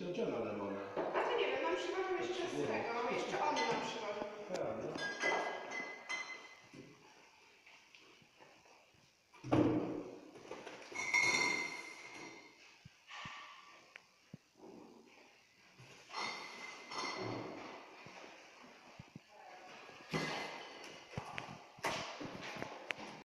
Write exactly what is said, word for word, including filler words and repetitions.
to gdzie ma lemona? A to nie wiem, nam przywożą jeszcze z tego, jeszcze on nam przywożą. Ja, no.